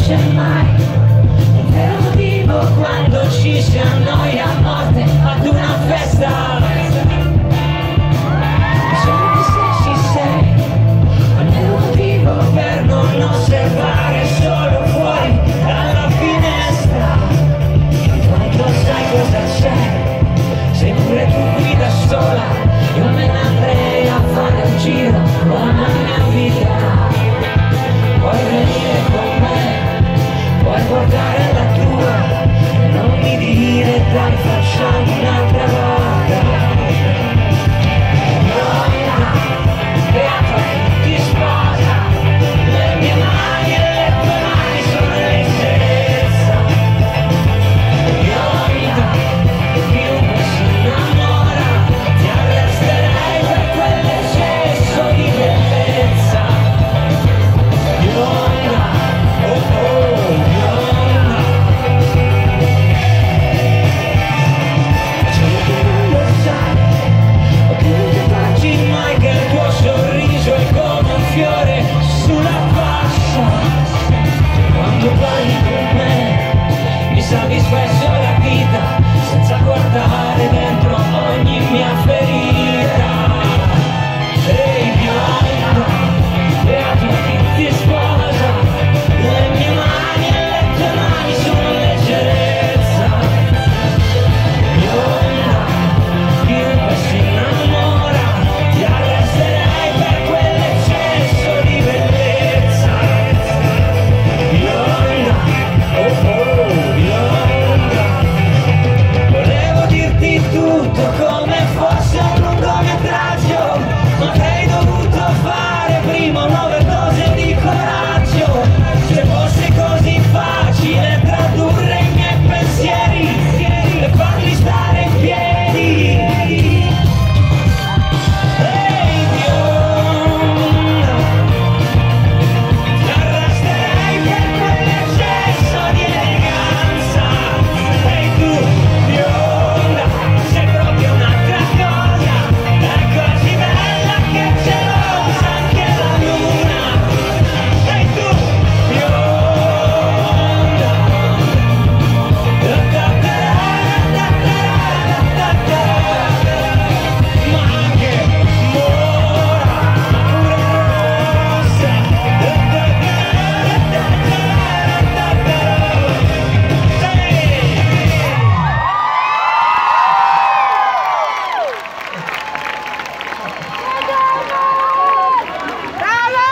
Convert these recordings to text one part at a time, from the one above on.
finisce mai. Un vero motivo quando ci si annoia a morte ad una festa. Solo se ci sei, un vero motivo per non osservare solo fuori dalla finestra. Quando sai cosa c'è, sei pure tu qui da sola, io me ne andrei a fare un giro con la mia vita. Puoi venire con me, puoi guardare la tua, non mi dire dai facciamo un'altra volta. Noia, beato chi ti sposa, le mie mani e le tue mani sono leggerezza. Noia, chiunque si innamora, ti arresterei per quell'eccesso di bellezza. Yonda, oh oh, Yonda. Solo che non lo sai, o che non ti accorgi mai che il tuo sorriso è come un fiore sulla fascia. Quando parli con me, mi salvi spesso la vita, senza guardare dentro ogni mia ferita. Ehi bionda, beato chi ti sposa, le mie mani e le tue mani sono leggerezza. Bionda, chiunque si innamora, ti arresterei per quell'eccesso di bellezza. Bionda, oh oh, bionda. Volevo dirti tutto come fosse un lungometraggio, ma avrei dovuto fare prima un'overdose di coraggio. Se fosse così facile tradurre i miei pensieri e farli stare in piedi. Ehi bionda, ti arresterei per quell'eccesso di eleganza. Ehi tu bionda, sei proprio un'altra cosa, è così bella che è gelosa anche la luna. Ehi tu bionda, ma anche mora, pure rossa.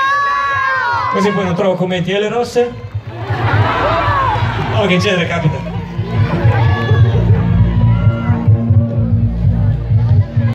Così poi non trovo commenti. E le rosse? Oh, che genere, capita.